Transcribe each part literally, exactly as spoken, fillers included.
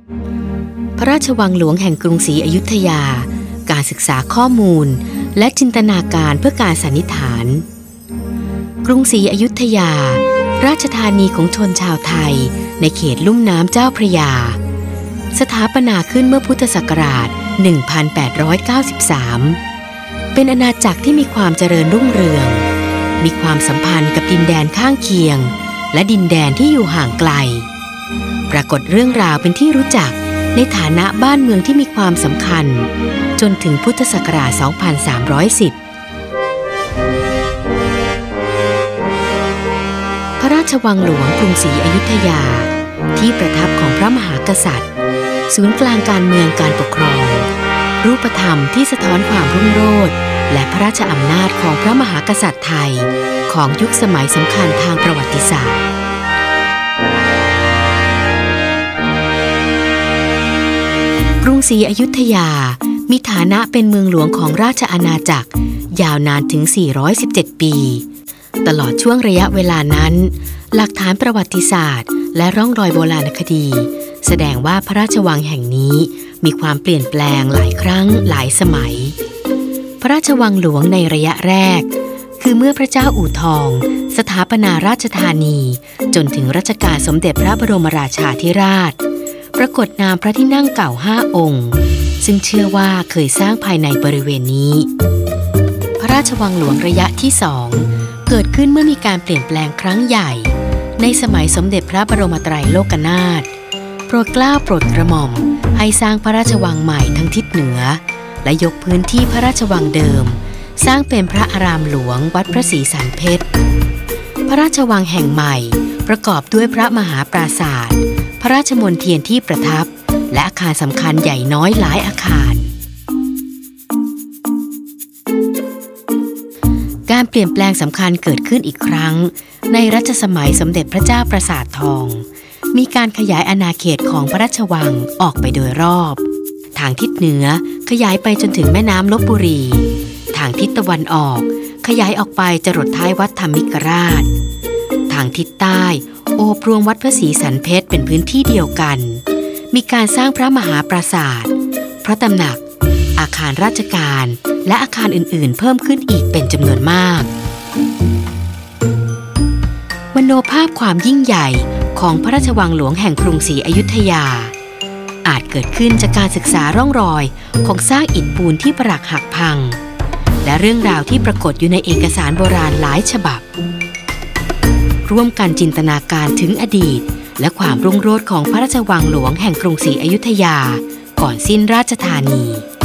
พระราชวังหลวงแห่งกรุงศรีอยุธยาการศึกษาข้อมูลและจินตนาการเพื่อการสันนิษฐานกรุงศรีอยุธยาราชธานีของชนชาวไทยในเขตลุ่มน้ำเจ้าพระยาสถาปนาขึ้นเมื่อพุทธศักราช หนึ่งพันแปดร้อยเก้าสิบสาม เป็นอาณาจักรที่มีความเจริญรุ่งเรืองมีความสัมพันธ์กับดินแดนข้างเคียงและดินแดนที่อยู่ห่างไกลปรากฏเรื่องราวเป็นที่รู้จักในฐานะบ้านเมืองที่มีความสำคัญจนถึงพุทธศักราช สองพันสามร้อยสิบ พระราชวังหลวงกรุงศรีอยุธยาที่ประทับของพระมหากษัตริย์ศูนย์กลางการเมืองการปกครองรูปธรรมที่สะท้อนความรุ่งโรจน์และพระราชอำนาจของพระมหากษัตริย์ไทยของยุคสมัยสำคัญทางประวัติศาสตร์กรุงศรีอยุธยามีฐานะเป็นเมืองหลวงของราชอาณาจักรยาวนานถึง สี่ร้อยสิบเจ็ด ปีตลอดช่วงระยะเวลานั้นหลักฐานประวัติศาสตร์และร่องรอยโบราณคดีแสดงว่าพระราชวังแห่งนี้มีความเปลี่ยนแปลงหลายครั้งหลายสมัยพระราชวังหลวงในระยะแรกคือเมื่อพระเจ้าอู่ทองสถาปนาราชธานีจนถึงรัชกาลสมเด็จพระบรมราชาธิราชปรากฏนามพระที่นั่งเก่าห้าองค์ซึ่งเชื่อว่าเคยสร้างภายในบริเวณนี้พระราชวังหลวงระยะที่สองเกิดขึ้นเมื่อมีการเปลี่ยนแปลงครั้งใหญ่ในสมัยสมเด็จพระบรมไตรโลกนาถโปรดเกล้าโปรดกระหม่อมให้สร้างพระราชวังใหม่ทั้งทิศเหนือและยกพื้นที่พระราชวังเดิมสร้างเป็นพระอารามหลวงวัดพระศรีสันเพชรพระราชวังแห่งใหม่ประกอบด้วยพระมหาปราสาทพระราชมณฑีที่ประทับและอาคารสำคัญใหญ่น้อยหลายอาคารการเปลี่ยนแปลงสำคัญเกิดขึ้นอีกครั้งในรัชสมัยสมเด็จพระเจ้าปราสาททองมีการขยายอาณาเขตของพระราชวังออกไปโดยรอบทางทิศเหนือขยายไปจนถึงแม่น้ำลพบุรีทางทิศตะวันออกขยายออกไปจรดท้ายวัดธรรมิกราชทางทิศใต้โอบรวมวัดพระศรีสันเพชรเป็นพื้นที่เดียวกันมีการสร้างพระมหาปราสาทพระตำหนักอาคารราชการและอาคารอื่นๆเพิ่มขึ้นอีกเป็นจำนวนมากมโนภาพความยิ่งใหญ่ของพระราชวังหลวงแห่งกรุงศรีอยุธยาอาจเกิดขึ้นจากการศึกษาร่องรอยของซากอิฐปูนที่ปรักหักพังและเรื่องราวที่ปรากฏอยู่ในเอกสารโบราณหลายฉบับร่วมกันจินตนาการถึงอดีตและความรุ่งโรจน์ของพระราชวังหลวงแห่งกรุงศรีอยุธยาก่อนสิ้นราชธานี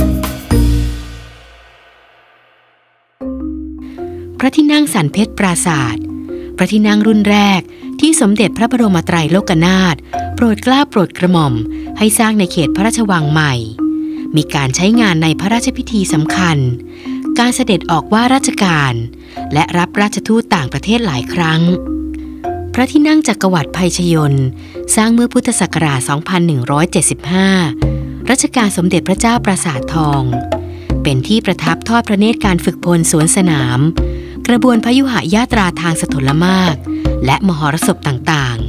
พระที่นั่งสันเพชรปราสาทพระที่นั่งรุ่นแรกที่สมเด็จพระบรมไตรโลกนาถโปรดเกล้าโปรดกระหม่อมให้สร้างในเขตพระราชวังใหม่มีการใช้งานในพระราชพิธีสำคัญการเสด็จออกว่าราชการและรับราชทูตต่างประเทศหลายครั้งพระที่นั่งจักรวรรดิไพชยนต์สร้างเมื่อพุทธศักราช สองพันหนึ่งร้อยเจ็ดสิบห้า รัชกาลสมเด็จพระเจ้าปราสาททองเป็นที่ประทับทอดพระเนตรการฝึกพลสวนสนามกระบวนพยุหญาตราทางสถลมากและมหรสพต่าง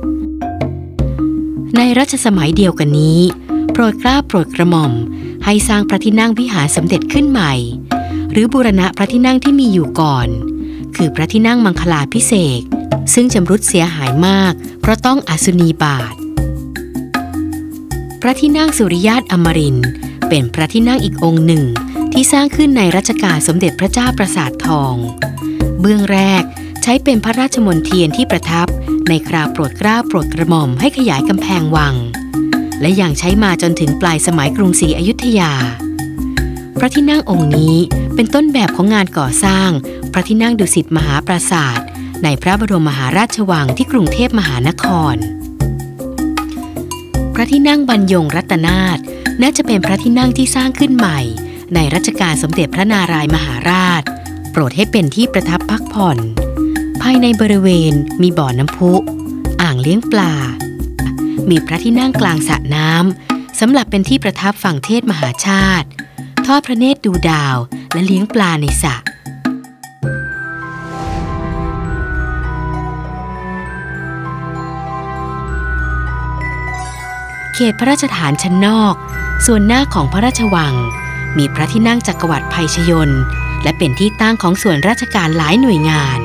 ๆในรัชสมัยเดียวกันนี้โปรดเกล้าโปรดกระหม่อมให้สร้างพระที่นั่งวิหารสมเด็จขึ้นใหม่หรือบูรณะพระที่นั่งที่มีอยู่ก่อนคือพระที่นั่งมังคลาภิเษกซึ่งชำรุดเสียหายมากเพราะต้องอาสุนีบาตพระที่นั่งสุริยาตอมรินทร์เป็นพระที่นั่งอีกองค์หนึ่งที่สร้างขึ้นในรัชกาลสมเด็จพระเจ้าปราสาททองเบื้องแรกใช้เป็นพระราชมณฑีที่ประทับในคราวโปรดเกล้าโปรดกระหม่อมให้ขยายกำแพงวังและยังใช้มาจนถึงปลายสมัยกรุงศรีอยุธยาพระที่นั่งองค์นี้เป็นต้นแบบของงานก่อสร้างพระที่นั่งดุสิตมหาปราสาทในพระบรมมหาราชวังที่กรุงเทพมหานครพระที่นั่งบรรยงรัตนาถน่าจะเป็นพระที่นั่งที่สร้างขึ้นใหม่ในรัชกาลสมเด็จพระนารายมหาราชโปรดให้เป็นที่ประทับพักผ่อนภายในบริเวณมีบ่อน้ำพุอ่างเลี้ยงปลามีพระที่นั่งกลางสระน้ำสำหรับเป็นที่ประทับฟังเทศมหาชาติทอดพระเนตรดูดาวและเลี้ยงปลาในสระเขขตพระราชฐานชั้นนอกส่วนหน้าของพระราชวังมีพระที่นั่งจักรวรรดิไพชยนต์และเป็นที่ตั้งของส่วนราชการหลายหน่วยงาน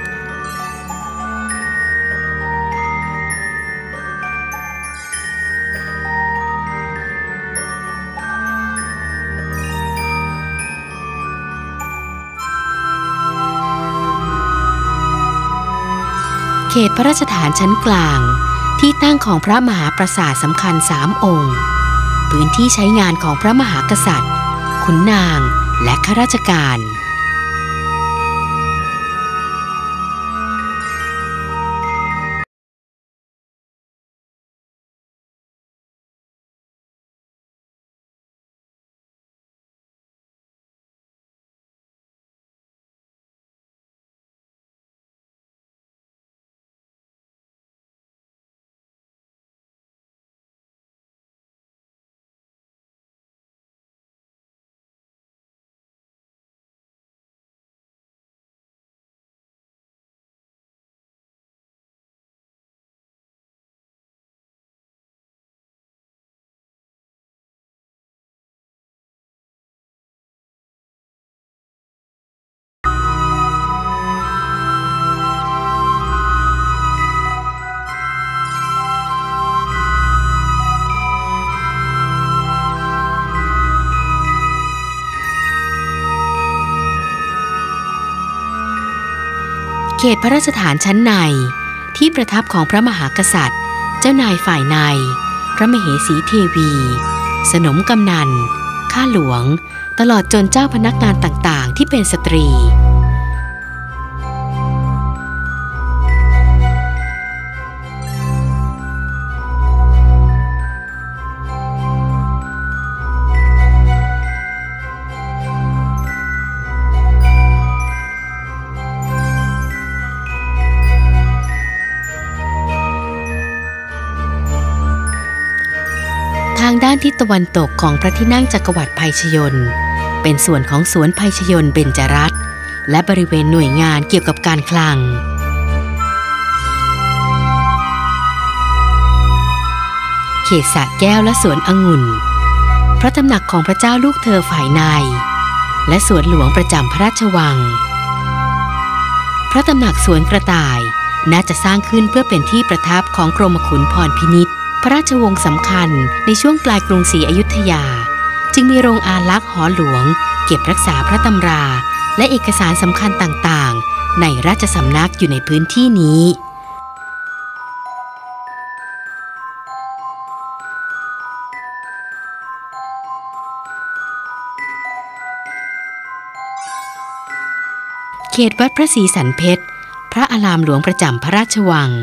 เขตพระราชฐานชั้นกลางที่ตั้งของพระมหาปราสาทสำคัญสามองค์พื้นที่ใช้งานของพระมหากษัตริย์ขุนนางและข้าราชการเขตพระราชฐานชั้นในที่ประทับของพระมหากษัตริย์เจ้านายฝ่ายในพระมเหสีเทวีสนมกำนันข้าหลวงตลอดจนเจ้าพนักงานต่างๆที่เป็นสตรีทางด้านทิศตะวันตกของพระที่นั่งจักรวรรดิไพชยนต์เป็นส่วนของสวนไพชยนต์เบญจรัตน์และบริเวณหน่วยงานเกี่ยวกับการคลังเขตสระแก้วและสวนองุ่นพระตำหนักของพระเจ้าลูกเธอฝ่ายในและสวนหลวงประจำพระราชวังพระตำหนักสวนกระต่ายน่าจะสร้างขึ้นเพื่อเป็นที่ประทับของกรมขุนพรพินิจพระราชวงศ์สำคัญในช่วงปลายกรุงศรีอยุธยาจึงมีโรงอาลักษ์หอหลวงเก็บรักษาพระตำราและเอกสารสำคัญต่างๆในราชสำนักอยู่ในพื้นที่นี้เขตวัดพระศรีสันเพชรพระอารามหลวงประจำพระราชวัง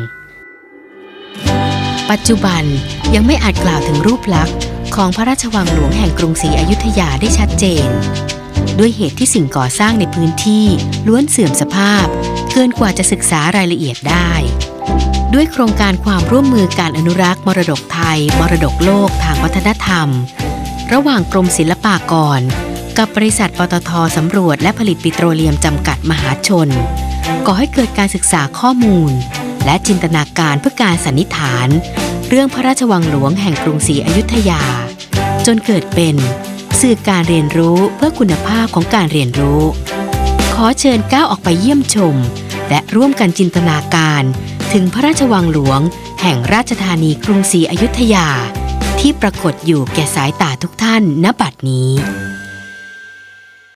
ปัจจุบันยังไม่อาจกล่าวถึงรูปลักษณ์ของพระราชวังหลวงแห่งกรุงศรีอยุธยาได้ชัดเจนด้วยเหตุที่สิ่งก่อสร้างในพื้นที่ล้วนเสื่อมสภาพเกินกว่าจะศึกษารายละเอียดได้ด้วยโครงการความร่วมมือการอนุรักษ์มรดกไทยมรดกโลกทางวัฒนธรรมระหว่างกรมศิลปากรกับบริษัทปตท.สำรวจและผลิตปิโตรเลียมจำกัดมหาชนก่อให้เกิดการศึกษาข้อมูลและจินตนาการเพื่อการสันนิษฐานเรื่องพระราชวังหลวงแห่งกรุงศรีอยุธยาจนเกิดเป็นสื่อการเรียนรู้เพื่อคุณภาพของการเรียนรู้ขอเชิญก้าวออกไปเยี่ยมชมและร่วมกันจินตนาการถึงพระราชวังหลวงแห่งราชธานีกรุงศรีอยุธยาที่ปรากฏอยู่แก่สายตาทุกท่านณบัดนี้